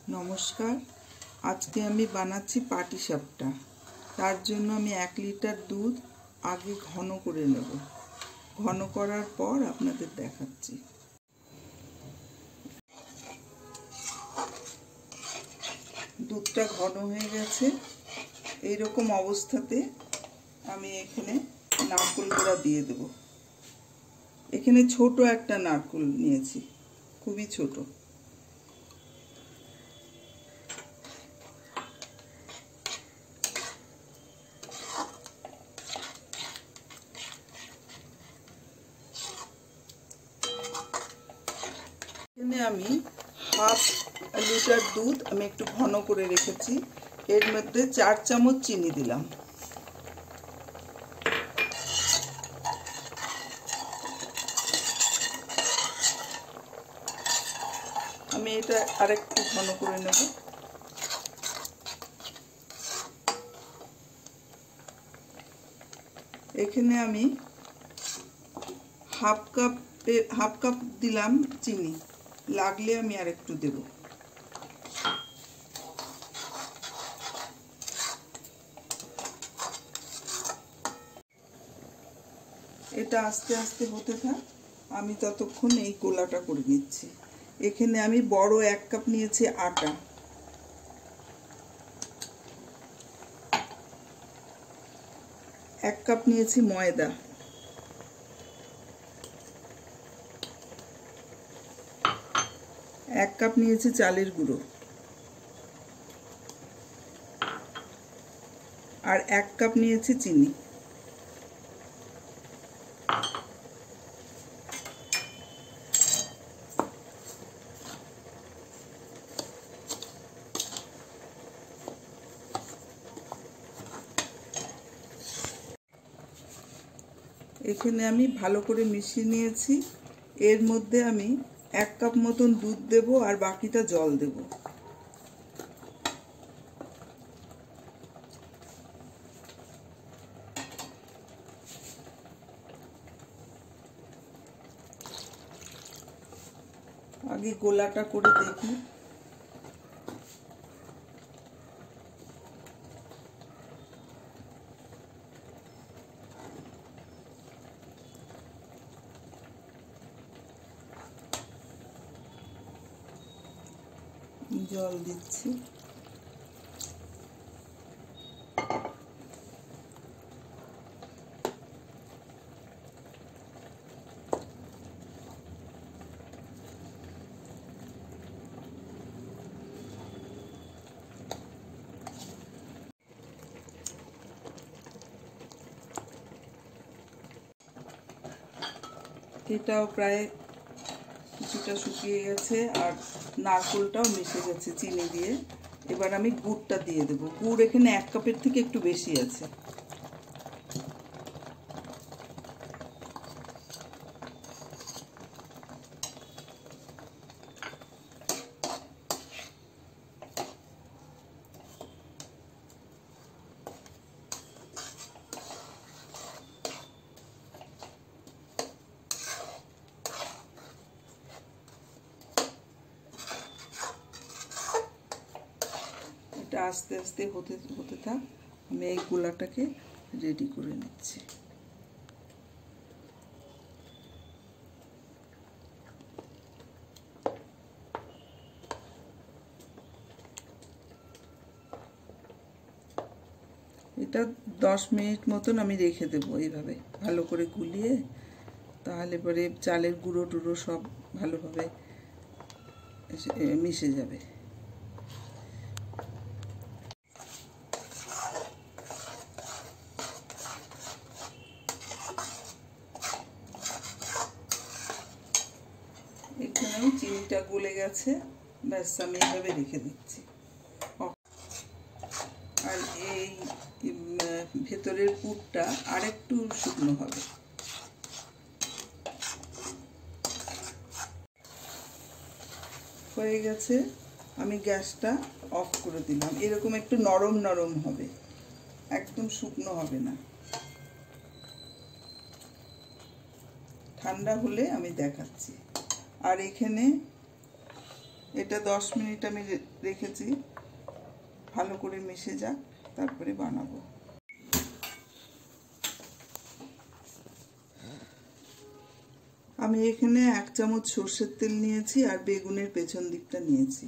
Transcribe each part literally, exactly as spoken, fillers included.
নমস্কার। আজকে আমি বানাচ্ছি পাটিসাপটা। তার জন্য আমি এক লিটার দুধ আগে ঘন করে নেব। ঘন করার পর আপনাদের দেখাচ্ছি। দুধটা ঘন হয়ে গেছে। এই রকম অবস্থাতে আমি এখানে নারকেল কোড়া দিয়ে দেব। এখানে ছোট একটা নারকেল নিয়েছি, খুবই ছোট। এখানে আমি হাফ লিটার দুধ আমি একটু ঘন করে রেখেছি। এর মধ্যে চার চামচ চিনি দিলাম। আমি এটা আরেকটু ঘন করে নেব। এখানে আমি হাফ কাপ হাফ কাপ দিলাম চিনি, লাগলে আমি আরেকটু দেব। এটা আস্তে আস্তে হতে থাক, আমি ততক্ষণ এই গোলাটা করে নিচ্ছি। এখানে আমি বড় এক কাপ নিয়েছি আটা, এক কাপ নিয়েছি ময়দা, এক কাপ নিয়েছি চালের গুঁড়ো, আর এক কাপ নিয়েছি চিনি। এখানে আমি ভালো করে মিশিয়ে নিয়েছি। এর মধ্যে আমি এক কাপ মতন দুধ দেব আর বাকিটা জল দেব। আগে গোলাটা করে দেখি। জল দিচ্ছি। এটাও প্রায় কিছুটা শুকিয়ে গেছে আর নারকেলটাও মিশে গেছে চিনি দিয়ে। এবার আমি গুড়টা দিয়ে দেবো। গুড় এখানে এক কাপের থেকে একটু বেশি আছে। এটা আস্তে আস্তে হতে হতে থাক, আমি এই গোলাটাকে রেডি করে নিচ্ছি। এটা দশ মিনিট মতন আমি রেখে দেবো এইভাবে ভালো করে গুলিয়ে। তাহলে পরে চালের গুঁড়ো টুড়ো সব ভালোভাবে মিশে যাবে। এখানেও চিনিটা গলে গেছে, ব্যাস আমি এইভাবে রেখে দিচ্ছি। আর এই ভেতরের পুরটা আরেকটু শুকনো হবে। হয়ে গেছে, আমি গ্যাসটা অফ করে দিলাম। এরকম একটু নরম নরম হবে, একদম শুকনো হবে না। ঠান্ডা হলে আমি দেখাচ্ছি। আর এখানে এটা দশ মিনিট আমি রেখেছি, ভালো করে মিশে যাক, তারপরে বানাবো। আমি এখানে এক চামচ সর্ষের তেল নিয়েছি আর বেগুনের পেছন দিকটা নিয়েছি।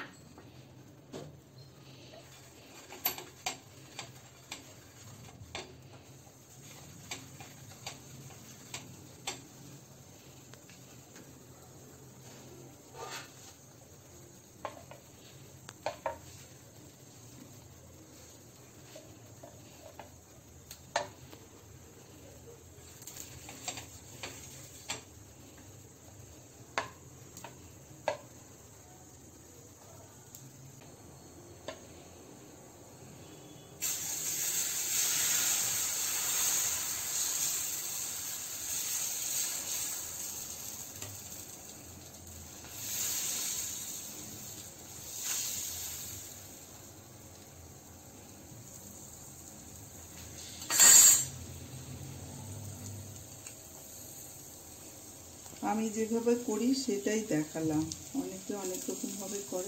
আমি যেভাবে করি সেটাই দেখালাম, অনেকে অনেক রকম ভাবে করে।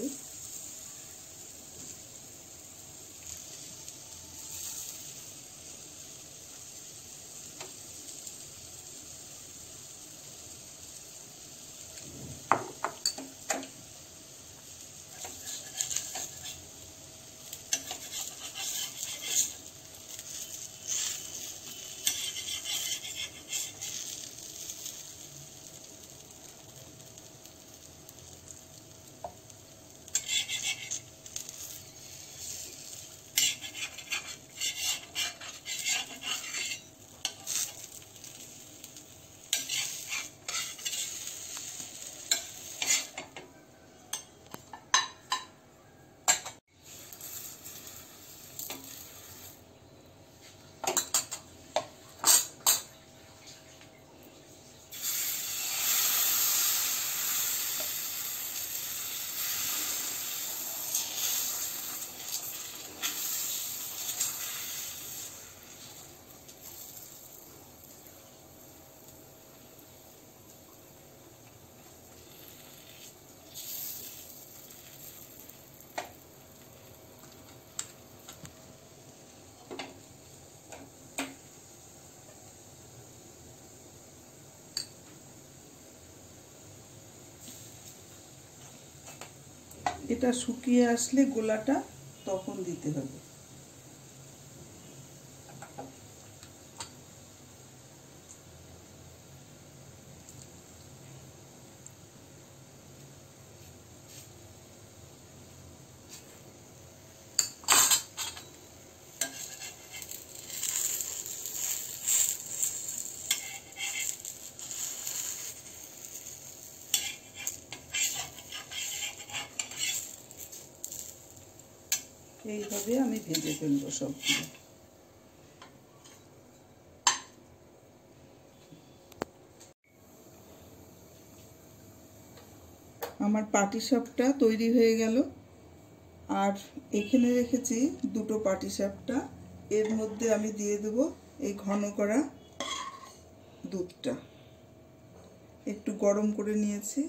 এটা শুকিয়ে আসলে গোলাটা তখন দিতে হবে। এইভাবে আমি ভেজে ফেলবো সবগুলো। আমার পাটিসাপটা তৈরি হয়ে গেল। আর এখানে রেখেছি দুটো পাটিসাপটা, এর মধ্যে আমি দিয়ে দেব এই ঘন করা দুধটা, একটু গরম করে নিয়েছি।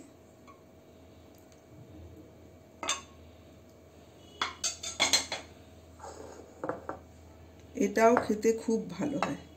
এটাও খেতে খুব ভালো হয়।